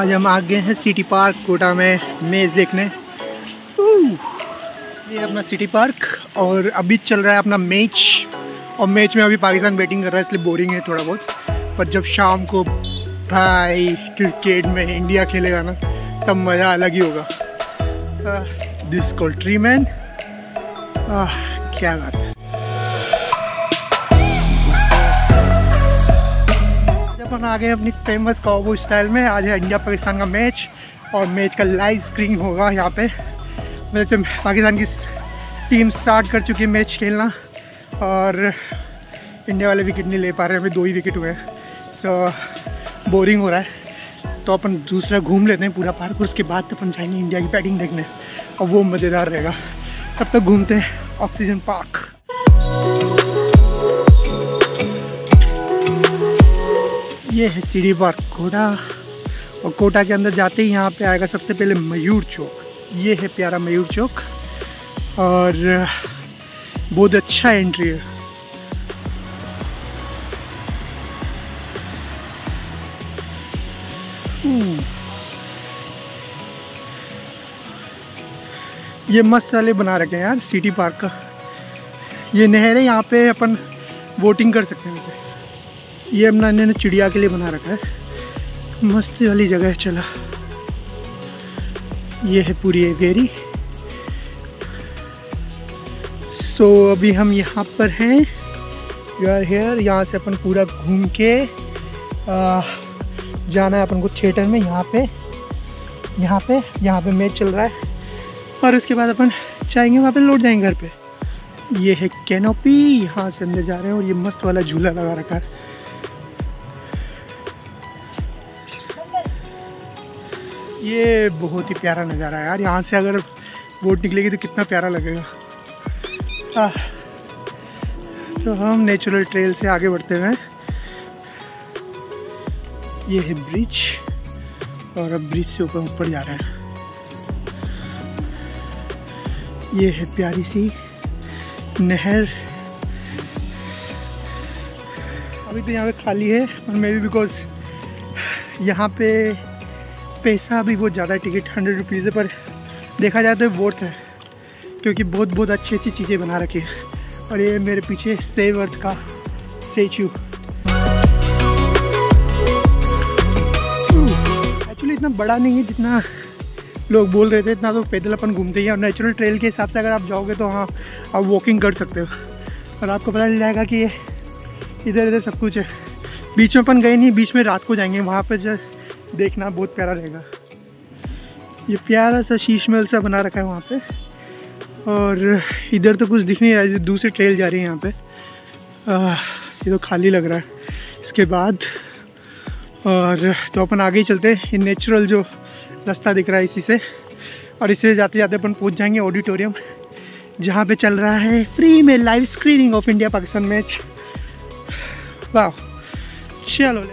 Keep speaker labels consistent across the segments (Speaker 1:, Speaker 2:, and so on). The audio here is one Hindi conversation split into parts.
Speaker 1: आज हम आ गए हैं सिटी पार्क कोटा में मैच देखने। ये अपना सिटी पार्क और अभी चल रहा है अपना मैच, और मैच में अभी पाकिस्तान बैटिंग कर रहा है इसलिए बोरिंग है थोड़ा बहुत। पर जब शाम को भाई क्रिकेट में इंडिया खेलेगा ना तब मज़ा अलग ही होगा। This called tree man. क्या बात है। अपन आ गए अपनी फेमस काउबॉय स्टाइल में। आज है इंडिया पाकिस्तान का मैच और मैच का लाइव स्क्रीन होगा यहाँ पे। मेरे से पाकिस्तान की टीम स्टार्ट कर चुकी है मैच खेलना और इंडिया वाले विकेट नहीं ले पा रहे हैं। अभी 2 ही विकेट हुए हैं, तो बोरिंग हो रहा है। तो अपन दूसरा घूम लेते हैं पूरा पार्क, उसके बाद अपन जाएंगे इंडिया की बैटिंग देखने और वो मज़ेदार रहेगा। तब तक घूमते हैं ऑक्सीजन पार्क। ये है सिटी पार्क कोटा, और कोटा के अंदर जाते ही यहाँ पे आएगा सबसे पहले मयूर चौक। ये है प्यारा मयूर चौक और बहुत अच्छा एंट्री है। ये मस्त वाले बना रखे हैं यार सिटी पार्क का। ये नहर है, यहाँ पे अपन बोटिंग कर सकते हैं। ये अपना इन्होंने चिड़िया के लिए बना रखा है, मस्त वाली जगह है। चला ये है पूरी एवेरी। सो अभी हम यहाँ पर हैं, यू आर हेयर। यहाँ से अपन पूरा घूम के जाना है अपन को थिएटर में। यहाँ पे मैच चल रहा है और उसके बाद अपन जाएंगे वहाँ पे, लौट जाएंगे घर पे। ये है कैनोपी, यहाँ से अंदर जा रहे हैं और ये मस्त वाला झूला लगा रखा है। ये बहुत ही प्यारा नज़ारा है यार। यहाँ से अगर बोट निकलेगी तो कितना प्यारा लगेगा। तो हम नेचुरल ट्रेल से आगे बढ़ते हुए, ये है ब्रिज और अब ब्रिज से ऊपर जा रहे हैं। ये है प्यारी सी नहर। अभी तो यहाँ पे खाली है और मे बी बिकॉज यहाँ पे पैसा भी बहुत ज़्यादा है। टिकट 100 रुपीज़ है, पर देखा जाए तो वर्थ है क्योंकि बहुत अच्छी चीज़ें बना रखी है। और ये मेरे पीछे सेव अर्थ का स्टेचू। एक्चुअली इतना बड़ा नहीं है जितना लोग बोल रहे थे। इतना तो पैदल अपन घूमते ही हैं और नेचुरल ट्रेल के हिसाब से अगर आप जाओगे तो हाँ आप वॉकिंग कर सकते हो और आपको पता चल जाएगा कि ये इधर सब कुछ है। बीच में अपन गए नहीं, बीच में रात को जाएंगे, वहाँ पर जो देखना बहुत प्यारा रहेगा। ये प्यारा सा शीश महल सा बना रखा है वहाँ पे, और इधर तो कुछ दिख नहीं रहा है। दूसरी ट्रेल जा रही है यहाँ पे। ये तो खाली लग रहा है इसके बाद। और तो अपन आगे ही चलते हैं। ये नेचुरल जो रास्ता दिख रहा है इसी से, और इससे जाते जाते अपन पहुँच जाएंगे ऑडिटोरियम जहाँ पे चल रहा है फ्री में live screening of India Pakistan match. वाह, चलो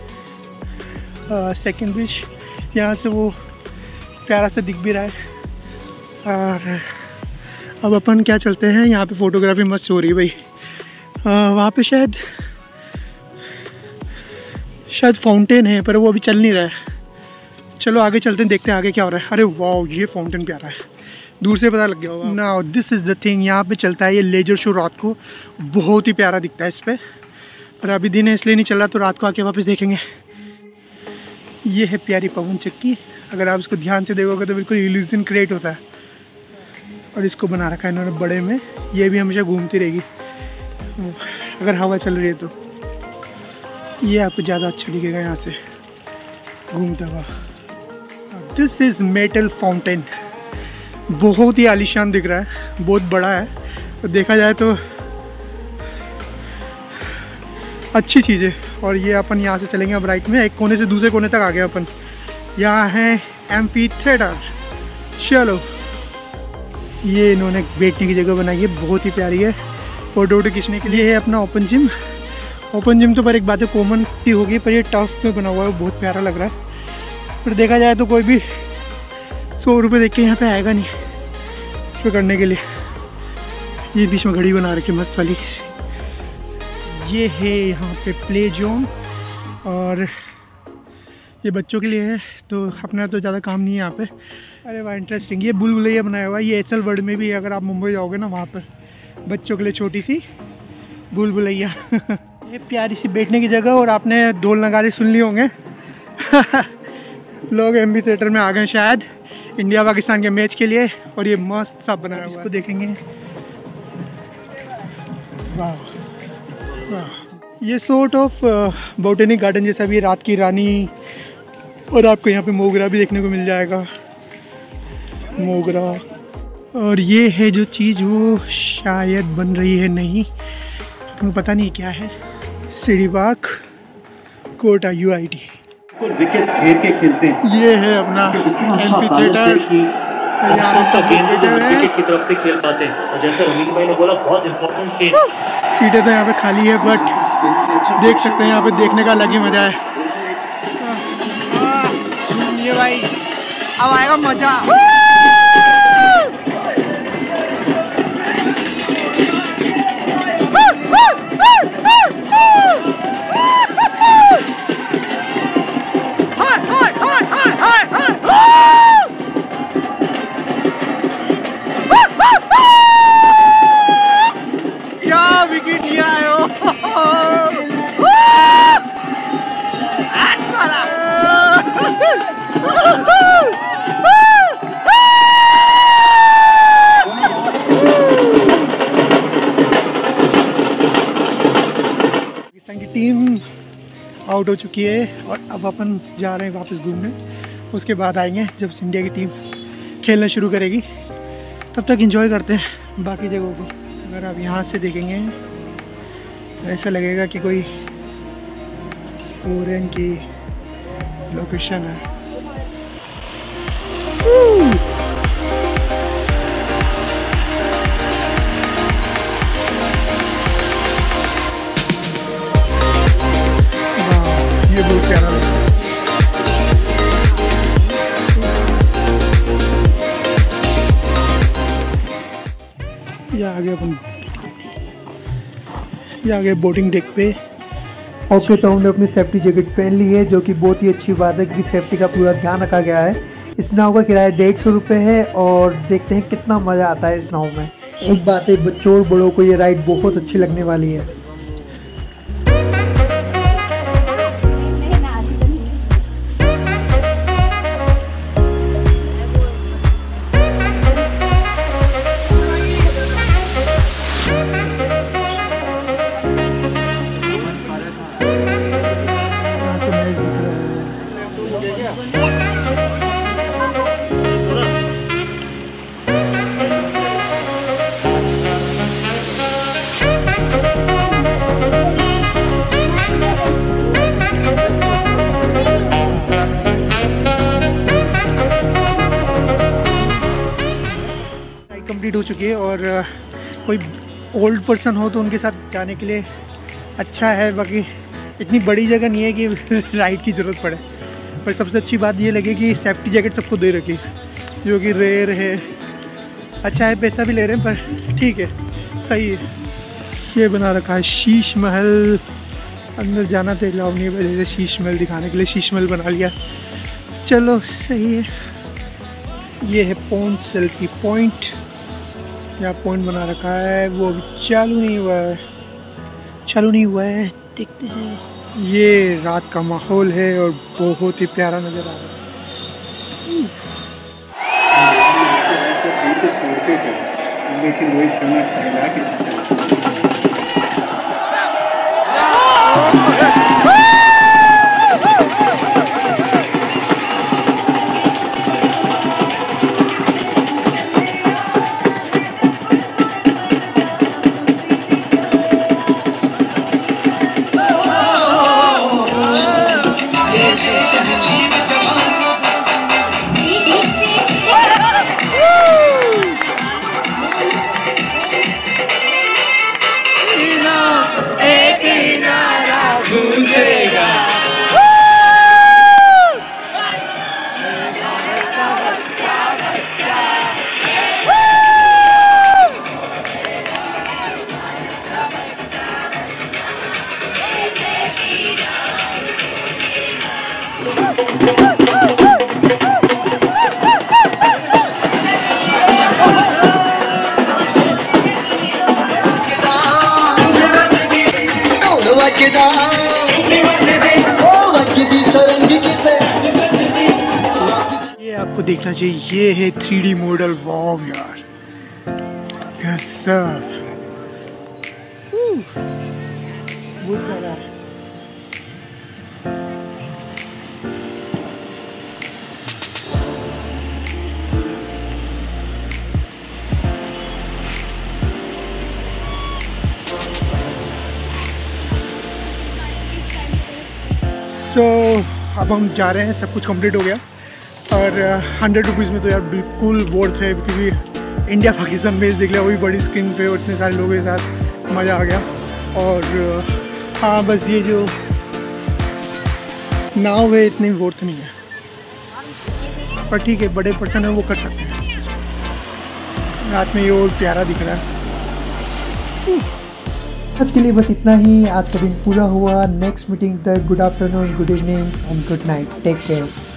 Speaker 1: सेकेंड ब्रिज, यहाँ से वो प्यारा सा दिख भी रहा है। और अब अपन क्या चलते हैं, यहाँ पे फोटोग्राफी मस्त हो रही है भाई। वहाँ पे शायद फाउंटेन है पर वो अभी चल नहीं रहा है। चलो आगे चलते हैं, देखते हैं आगे क्या हो रहा है। अरे वाह, ये फाउंटेन प्यारा है, दूर से पता लग गया होगा। Now this is the thing, यहाँ पे चलता है ये लेजर शो रात को। बहुत ही प्यारा दिखता है इस पर, पर अभी दिन है इसलिए नहीं चल रहा, तो रात को आके वापस देखेंगे। ये है प्यारी पवन चक्की। अगर आप इसको ध्यान से देखोगे तो बिल्कुल इल्यूजन क्रिएट होता है। और इसको बना रखा है इन्होंने बड़े में। ये भी हमेशा घूमती रहेगी अगर हवा चल रही है तो। ये आपको ज़्यादा अच्छा दिखेगा यहाँ से घूमता हुआ। This is metal fountain. बहुत ही आलीशान दिख रहा है, बहुत बड़ा है, तो देखा जाए तो अच्छी चीज़ है। और ये अपन यहाँ से चलेंगे अब राइट में, एक कोने से दूसरे कोने तक आ गए अपन। यहाँ है एम्फी थिएटर। चलो, ये इन्होंने बैठने की जगह बनाई है, बहुत ही प्यारी है फोटो खींचने के लिए। ये है अपना ओपन जिम। ओपन जिम तो पर एक बात है कॉमन सी होगी, पर ये टफ में बना हुआ है, बहुत प्यारा लग रहा है। पर देखा जाए तो कोई भी 100 रुपये देख के यहाँ पे आएगा नहीं इसको करने के लिए। ये बीच में घड़ी बना रखी है मस्त वाली। ये है यहाँ पे प्ले जोन, और ये बच्चों के लिए है, तो अपना तो ज़्यादा काम नहीं है यहाँ पे। अरे वाह इंटरेस्टिंग, ये भूल भुलैया बनाया हुआ है। ये एसएल वर्ल्ड में भी है, अगर आप मुंबई जाओगे ना वहाँ पर बच्चों के लिए छोटी सी भूल भुलैया। ये प्यारी सी बैठने की जगह, और आपने ढोल नगाड़े सुन लिए होंगे। लोग एमबी थिएटर में आ गए शायद इंडिया पाकिस्तान के मैच के लिए, और ये मस्त सा बनाया हुआ है, इसको देखेंगे। वाह वाह, ये सॉर्ट ऑफ बोटेनिक गार्डन जैसा भी, रात की रानी, और आपको यहाँ पे मोगरा भी देखने को मिल जाएगा, मोगरा। और ये है जो चीज़ वो शायद बन रही है, नहीं तुम्हें पता नहीं क्या है, सीढ़ीबाग कोटा UIT
Speaker 2: विकेट घेर के खेलते हैं।
Speaker 1: ये है अपना एमपी थिएटर,
Speaker 2: की तरफ से खेल पाते हैं। और जैसे रमीन भाई ने बोला, बहुत इंपॉर्टेंट खेल।
Speaker 1: सीटें तो यहाँ पे खाली है, बट देख सकते हैं यहाँ पे देखने का अलग ही मजा है। ये भाई अब आएगा मजा। क्या विकेट लिया है वो। पाकिस्तान की टीम आउट हो चुकी है, और अब अपन जा रहे हैं वापस घूमने। उसके बाद आएंगे जब इंडिया की टीम खेलना शुरू करेगी, तब तक एंजॉय करते हैं बाकी जगहों को। अगर आप यहाँ से देखेंगे तो ऐसा लगेगा कि कोई फॉरेन की लोकेशन है। ये बहुत प्यारा लगता है। ये आगे बोटिंग डेक पे। ओके, तो हमने अपनी सेफ्टी जैकेट पहन ली है, जो कि बहुत ही अच्छी बात है, क्योंकि सेफ्टी का पूरा ध्यान रखा गया है। इस नाव का किराया 150 रुपये है, और देखते हैं कितना मज़ा आता है इस नाव में। एक बात है, बच्चों और बड़ों को ये राइड बहुत अच्छी लगने वाली है। कंप्लीट हो चुकी है, और कोई ओल्ड पर्सन हो तो उनके साथ जाने के लिए अच्छा है। बाकी इतनी बड़ी जगह नहीं है कि राइड की ज़रूरत पड़े, पर सबसे अच्छी बात ये लगी कि सेफ्टी जैकेट सबको दे रखी, जो कि रेयर है। अच्छा है, पैसा भी ले रहे हैं, पर ठीक है, सही है। ये बना रखा है शीश महल, अंदर जाना तो अलाउ नहीं है, वजह से शीश महल दिखाने के लिए शीश महल बना लिया। चलो सही है। ये है पॉइंट, सेल्फी पॉइंट। यहाँ पॉइंट बना रखा है, वो अभी चालू नहीं हुआ है, देखते हैं। ये रात का माहौल है और बहुत ही प्यारा नज़र आ रहा है। लेकिन वही समय फैला के आपको देखना चाहिए। ये है 3D मॉडल। वाव यार, गजब, बहुत प्यारा है। तो अब हम जा रहे हैं, सब कुछ कंप्लीट हो गया और 100 रुपीज़ में तो यार बिल्कुल वर्थ है, क्योंकि इंडिया पाकिस्तान मैच देख लिया वही बड़ी स्क्रीन पे और इतने सारे लोगों के साथ मज़ा आ गया। और हाँ, बस ये जो नाव है इतनी वर्थ नहीं है, पर ठीक है, बड़े पर्सन है वो कर सकते हैं। रात में ये और प्यारा दिख रहा है।
Speaker 3: आज के लिए बस इतना ही। आज का दिन पूरा हुआ। नेक्स्ट मीटिंग तक good afternoon, good evening and good night. Take care.